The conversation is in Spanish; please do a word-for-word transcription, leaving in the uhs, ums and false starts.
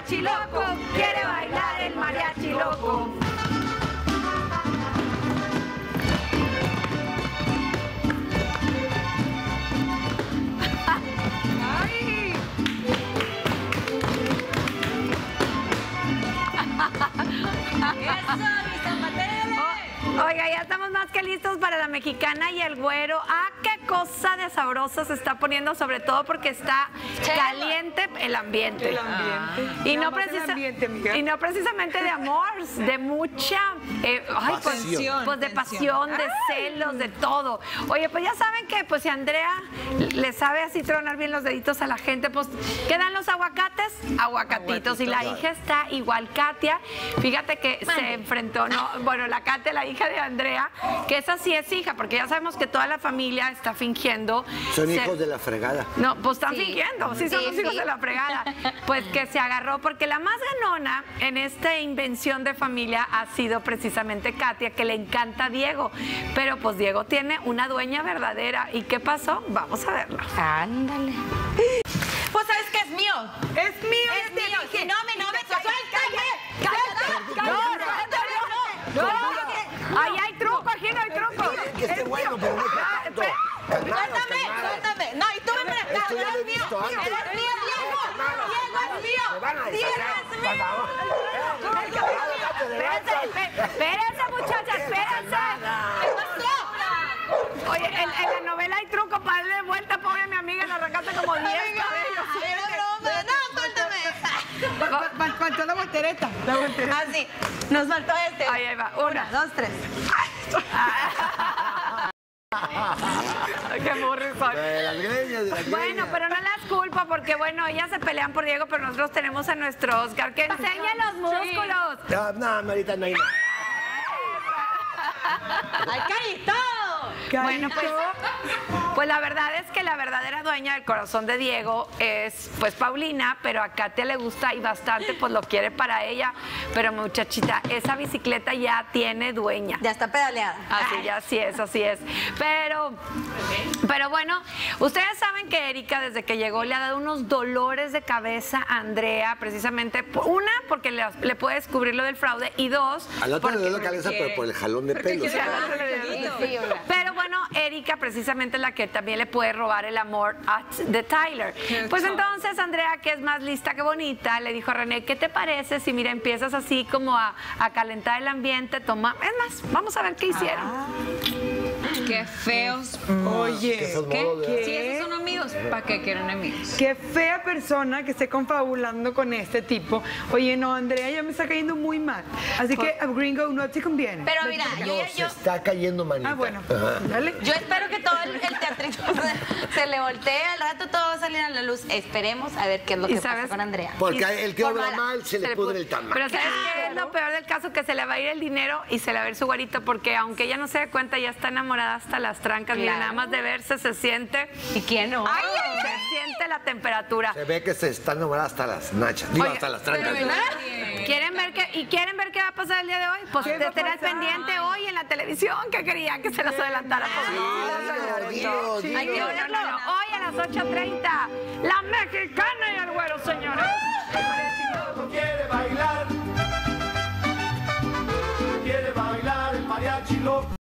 mariachi loco, quiere bailar el mariachi loco. ¡Ay! ¡Eso, mis zapateros! Oiga, ya estamos más que listos para la mexicana y el güero. ¡Ah, qué cosa de sabrosa se está poniendo! Sobre todo porque está caliente el ambiente. El ambiente. Ah. Y, no Nada más el precisa- ambiente, amiga. y no precisamente de amor, de mucha... eh, ay, pues, Pasión. pues de pasión, de celos, de todo. Oye, pues ya saben que pues si Andrea le sabe así tronar bien los deditos a la gente, pues quedan los aguacates, aguacatitos. Y la hija está igual, Katia. Fíjate que se enfrentó, no, bueno, la Katia, la hija de Andrea, que esa sí es hija, porque ya sabemos que toda la familia está fingiendo. Son ser- hijos de la fregada. No, pues están Sí. fingiendo, sí, son Sí, los hijos sí. de la fregada. Pues que se agarró, porque la más ganona en esta invención de familia ha sido precisamente Katia, que le encanta a Diego. Pero pues Diego tiene una dueña verdadera. ¿Y qué pasó? Vamos a verlo. Ándale. Pues sabes que es mío. Es mío, Es ya te mío. dije. Si no me no me suéltame. ¡No, no, no! ¡Ahí hay truco, aquí no hay truco! Que esté bueno, pero no Ah, tanto. espera. Suéltame, suéltame. No, y tú ven para acá. Esto ya lo he Eres mío. visto antes. Eres mío, Diego. Diego es mío. Me van a Diego deshacer, es por mío. favor. Espérense, espé- espérense, muchachas, espérense. ¿Qué pasó? Oye, en, en la novela hay truco para darle vuelta, pobre mi amiga, le arrancaste como diez cabellos. Era broma. No, suéltame. Faltó la voltereta. La voltereta. Así. Nos faltó este. Ahí, ahí va, una. Una, dos, tres. Ay, qué burros son. De las greñas, de las Bueno, greñas. pero no las culpa porque, bueno, ellas se pelean por Diego, pero nosotros tenemos a nuestro Oscar que enseña los músculos. No, no, Marita, no hay nada. ¡Ay, carito! Bueno, pues, pues la verdad es que la verdadera dueña del corazón de Diego es pues Paulina, pero a Katia le gusta y bastante, pues lo quiere para ella. Pero muchachita, esa bicicleta ya tiene dueña. Ya está pedaleada. Así, ya así es, así es. Pero, pero bueno, ustedes saben que Erika desde que llegó le ha dado unos dolores de cabeza a Andrea, precisamente, por- una, porque le, le puede descubrir lo del fraude, y dos, Al otro le porque- dio la cabeza, pero por el jalón de pelos. Sí, Sí, oiga. pero bueno, Erika precisamente es la que también le puede robar el amor a, de Tyler. Pues entonces Andrea, que es más lista que bonita, le dijo a René, ¿qué te parece si, mira, empiezas así como a, a calentar el ambiente? Toma, es más, vamos a ver qué hicieron. Qué feos. Oye, Esos ¿Qué? modos de- Si esos son amigos, ¿para qué quieren amigos? qué fea persona que esté confabulando con este tipo. Oye, no, Andrea ya me está cayendo muy mal. Así que a Gringo no te conviene. Pero No te mira, conviene. yo, No, se yo, está cayendo, manita. Ah, bueno, Ajá. dale. yo espero que todo el, el teatrito se, se le voltee. Al rato todo va a salir a la luz. Esperemos a ver qué es lo ¿Y que sabes? pasa con Andrea. Porque Y- el que por obra mala. mal se le pudre el tamal. Pero ¿sabes qué es lo peor del caso? Que se le va a ir el dinero y se le va a ir su guarito, porque aunque ella no se dé cuenta, ya está enamorada hasta las trancas. Mira, Claro. nada más de verse se siente, ¿Y quién no? se siente la temperatura. Se ve que se está enamorada hasta las nachas. Digo, Oye, hasta las trancas. ¿Quieren ver qué, ¿Y quieren ver qué va a pasar el día de hoy? Pues ¿Qué de va a tener pasar? pendiente hoy en la televisión, que querían que se los adelantara. Pues no, Dilo, dilo, sí, dilo. hay que verlo. Hoy a las ocho treinta, la mexicana y el güero, señores. Quiere bailar, quiere bailar el mariachi loco.